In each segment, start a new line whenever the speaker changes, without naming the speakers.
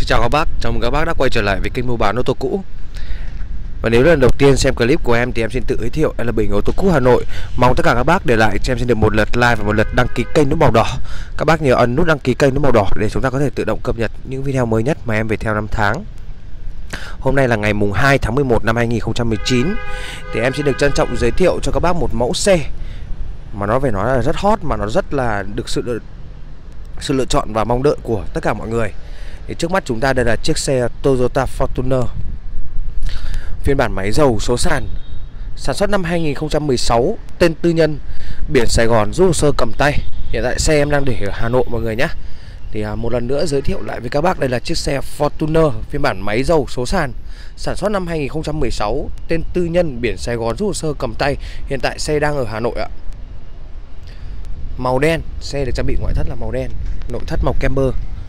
Xin chào các bác, chào mừng các bác đã quay trở lại với kênh mua bán ô tô cũ. Và nếu lần đầu tiên xem clip của em thì em xin tự giới thiệu, em là Bình, ô tô cũ Hà Nội. Mong tất cả các bác để lại cho em xin được một lượt like và một lượt đăng ký kênh nút màu đỏ. Các bác nhớ ấn nút đăng ký kênh nút màu đỏ để chúng ta có thể tự động cập nhật những video mới nhất mà em về theo năm tháng. Hôm nay là ngày mùng 2 tháng 11 năm 2019. Thì em xin được trân trọng giới thiệu cho các bác một mẫu xe mà nó phải nói là rất hot, mà nó rất là được sự lựa chọn và mong đợi của tất cả mọi người. Thì trước mắt chúng ta đây là chiếc xe Toyota Fortuner phiên bản máy dầu số sàn, sản xuất năm 2016, tên tư nhân, biển Sài Gòn, rút hồ sơ cầm tay. Hiện tại xe em đang để ở Hà Nội mọi người nhé. Thì một lần nữa giới thiệu lại với các bác, đây là chiếc xe Fortuner phiên bản máy dầu số sàn, sản xuất năm 2016, tên tư nhân, biển Sài Gòn, rút hồ sơ cầm tay. Hiện tại xe đang ở Hà Nội ạ. Màu đen, xe được trang bị ngoại thất là màu đen, nội thất màu camber.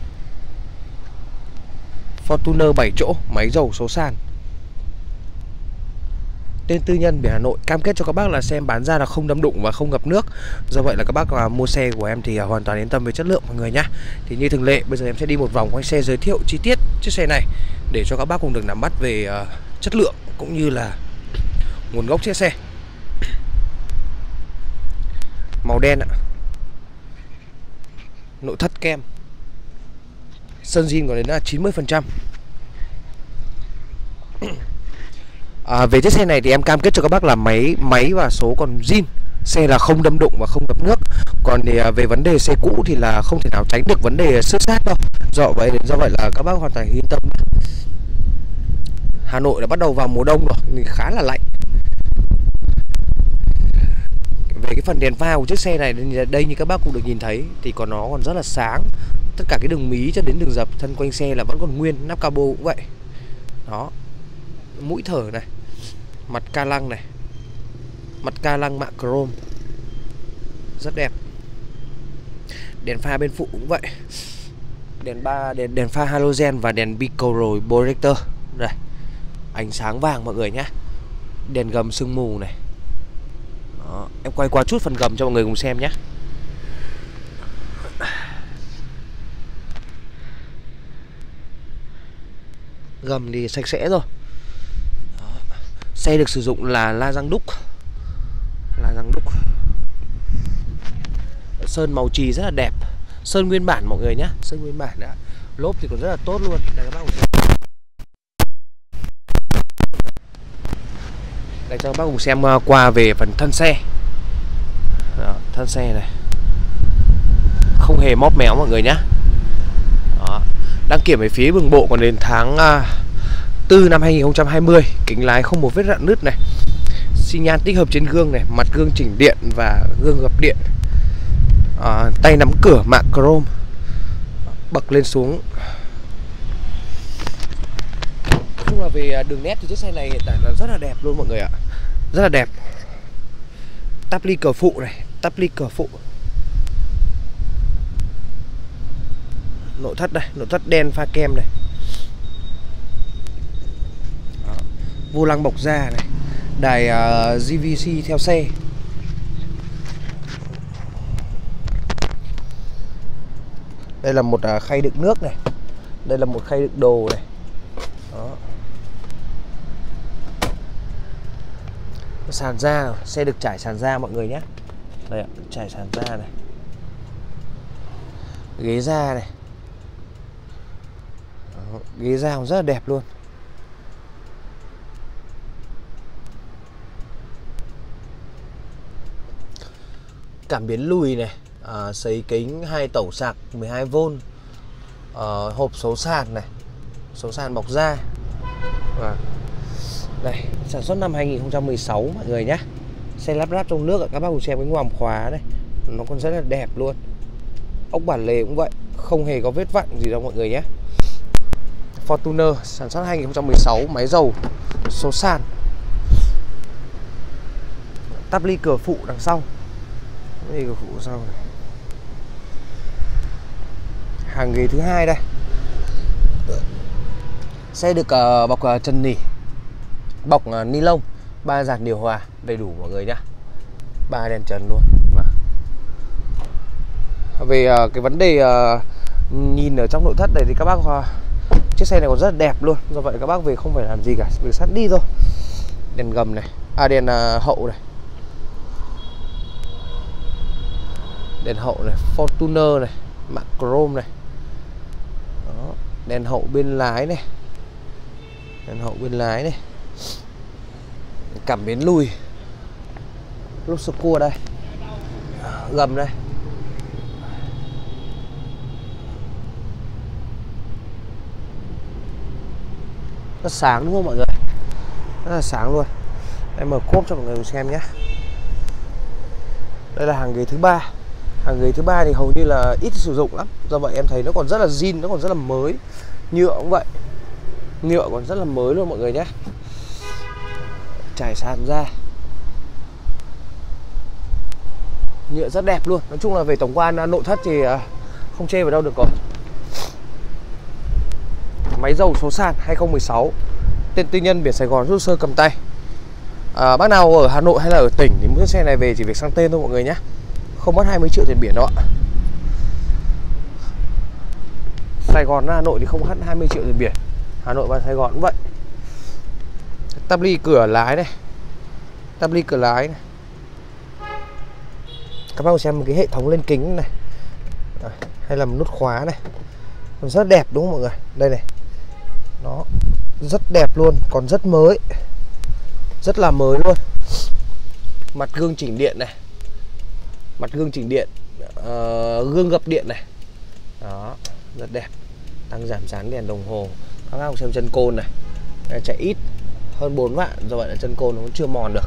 Fortuner 7 chỗ, máy dầu số sàn, tên tư nhân, biển Hà Nội. Cam kết cho các bác là xe em bán ra là không đâm đụng và không ngập nước. Do vậy là các bác mua xe của em thì hoàn toàn yên tâm về chất lượng mọi người nhé. Thì như thường lệ, bây giờ em sẽ đi một vòng quanh xe, giới thiệu chi tiết chiếc xe này để cho các bác cùng được nắm bắt về chất lượng cũng như là nguồn gốc chiếc xe. Màu đen ạ, nội thất kem, sơn zin còn đến là 90%. Về chiếc xe này thì em cam kết cho các bác là máy và số còn zin, xe là không đâm đụng và không ngập nước. Còn thì về vấn đề xe cũ thì là không thể nào tránh được vấn đề xước sát đâu. Do vậy là các bác hoàn toàn yên tâm. Hà Nội đã bắt đầu vào mùa đông rồi thì khá là lạnh. Về cái phần đèn pha của chiếc xe này đây như các bác cũng được nhìn thấy thì nó còn rất là sáng. Tất cả cái đường mí cho đến đường dập thân quanh xe là vẫn còn nguyên, nắp cabo cũng vậy. Đó, mũi thở này, mặt ca lăng này, mặt ca lăng mạ chrome rất đẹp. Đèn pha bên phụ cũng vậy, đèn pha halogen và đèn bicolor projector. Đây, ánh sáng vàng mọi người nhé. Đèn gầm sương mù này. Đó, em quay qua chút phần gầm cho mọi người cùng xem nhé. Gầm thì sạch sẽ rồi. Đó. Xe được sử dụng là la răng đúc. Sơn màu chì rất là đẹp. Sơn nguyên bản mọi người nhé. Sơn nguyên bản đã. Lốp thì còn rất là tốt luôn. Đây các bác cùng xem. Đây cho các bác cùng xem qua về phần thân xe. Đó, thân xe này không hề móp méo mọi người nhé. Đó. Đăng kiểm về phía đường bộ còn đến tháng 4 năm 2020. Kính lái không một vết rạn nứt này. Xi nhan tích hợp trên gương này, mặt gương chỉnh điện và gương gập điện. Tay nắm cửa mạ chrome, bậc lên xuống. Nói chung là về đường nét thì chiếc xe này hiện tại là rất là đẹp luôn mọi người ạ. Rất là đẹp. Tắp ly cờ phụ này, tắp ly cờ phụ. Nội thất đây, nội thất đen pha kem này. Đó. Vô lăng bọc da này, đài GVC theo xe. Đây là một khay đựng nước này. Đây là một khay đựng đồ này. Đó. Sàn da, xe được trải sàn da mọi người nhé. Đây ạ, trải sàn da này. Ghế da này. Đó, ghế da cũng rất là đẹp luôn. Cảm biến lùi này, sấy kính 2 tẩu sạc 12V, hộp số sàn này, số sàn bọc da. Đây, sản xuất năm 2016 mọi người nhé. Xe lắp ráp trong nước, các bác cùng xem cái ngoàm khóa này, nó còn rất là đẹp luôn. Ốc bản lề cũng vậy, không hề có vết vặn gì đâu mọi người nhé. Fortuner sản xuất 2016, máy dầu số sàn. Tắp ly cửa phụ đằng sau. Ly cửa phụ sau này. Hàng ghế thứ hai đây. Xe được bọc trần nỉ, bọc ni lông, 3 dàn điều hòa đầy đủ mọi người nhá. 3 đèn trần luôn. Về cái vấn đề nhìn ở trong nội thất này thì các bác Chiếc xe này còn rất là đẹp luôn. Do vậy các bác về không phải làm gì cả, việc sẵn đi thôi. Đèn gầm này, đèn hậu này, đèn hậu này, Fortuner này, mạ chrome này. Đó, đèn hậu bên lái này, đèn hậu bên lái này, cảm biến lùi, lốp xô cua đây, gầm đây. Rất sáng đúng không mọi người? Rất là sáng luôn. Em mở cốp cho mọi người xem nhé. Đây là hàng ghế thứ ba. Hàng ghế thứ ba thì hầu như là ít sử dụng lắm. Do vậy em thấy nó còn rất là zin, nó còn rất là mới. Nhựa cũng vậy, nhựa còn rất là mới luôn mọi người nhé. Trải sàn ra, nhựa rất đẹp luôn. Nói chung là về tổng quan nội thất thì không chê vào đâu được rồi. Máy dầu số sàn 2016, tên tư nhân, biển Sài Gòn, rút sơ cầm tay. Bác nào ở Hà Nội hay là ở tỉnh thì mua chiếc xe này về chỉ việc sang tên thôi mọi người nhé. Không mất 20 triệu tiền biển đâu ạ. Sài Gòn Hà Nội thì không mất 20 triệu tiền biển. Hà Nội và Sài Gòn cũng vậy. Tắp ly cửa lái này, tắp ly cửa lái này. Các bác xem một cái hệ thống lên kính này, hay là một nút khóa này, rất đẹp đúng không mọi người? Đây này, nó rất đẹp luôn, còn rất mới, rất là mới luôn. Mặt gương chỉnh điện này, mặt gương chỉnh điện, gương gập điện này, đó, rất đẹp. Tăng giảm sáng đèn đồng hồ. Các bác xem chân côn này, chạy ít hơn 4 vạn, do vậy là chân côn nó cũng chưa mòn được.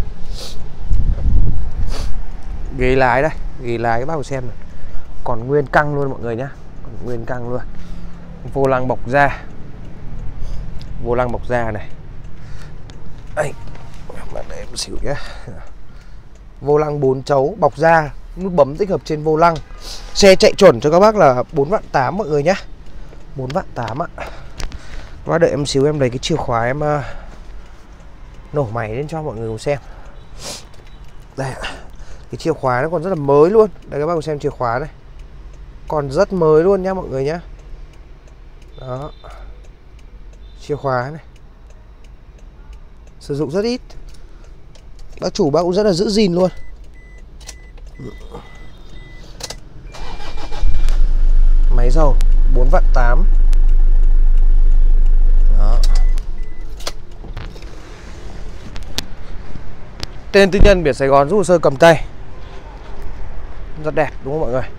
Ghế lái đây, ghế lái các bác xem này, còn nguyên căng luôn mọi người nhá, còn nguyên căng luôn. Vô lăng bọc da, vô lăng bọc da này. Đây, bạn để em xỉu nhé. Vô lăng 4 chấu bọc da, nút bấm tích hợp trên vô lăng. Xe chạy chuẩn cho các bác là 4.800.000 mọi người nhá, 4.800.000 ạ. Các bác đợi em xíu, em lấy cái chìa khóa em nổ máy lên cho mọi người cùng xem. Đây, cái chìa khóa nó còn rất là mới luôn. Đây các bác cùng xem chìa khóa này, còn rất mới luôn nhá mọi người nhá. Đó, chìa khóa này sử dụng rất ít. Bác chủ bác cũng rất là giữ gìn luôn. Máy dầu 4.800.000. Đó. Tên tư nhân, biển Sài Gòn, rút hồ sơ cầm tay. Rất đẹp đúng không mọi người?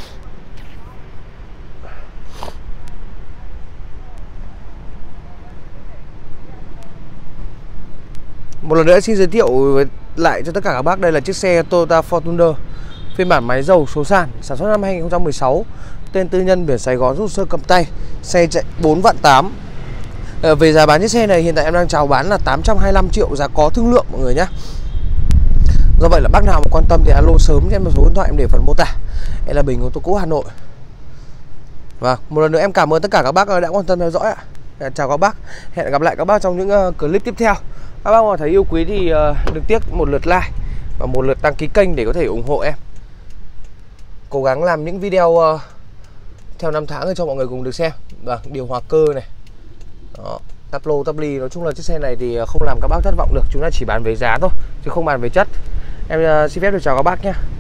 Một lần nữa xin giới thiệu lại cho tất cả các bác, đây là chiếc xe Toyota Fortuner phiên bản máy dầu số sàn, sản xuất năm 2016, tên tư nhân, biển Sài Gòn, rút hồ sơ cầm tay, xe chạy 4.800.000. Về giá bán chiếc xe này hiện tại em đang chào bán là 825 triệu, giá có thương lượng mọi người nhé. Do vậy là bác nào mà quan tâm thì alo sớm cho em một số điện thoại em để phần mô tả. Em là Bình, ô tô cũ Hà Nội. Và một lần nữa em cảm ơn tất cả các bác đã quan tâm theo dõi ạ. Chào các bác, hẹn gặp lại các bác trong những clip tiếp theo. Các bác mà thấy yêu quý thì đừng tiếc một lượt like và một lượt đăng ký kênh để có thể ủng hộ em. Cố gắng làm những video theo năm tháng cho mọi người cùng được xem. Vâng, điều hòa cơ này, đó, tắp lô tắp ly. Nói chung là chiếc xe này thì không làm các bác thất vọng được. Chúng ta chỉ bàn về giá thôi chứ không bàn về chất. Em xin phép được chào các bác nhé.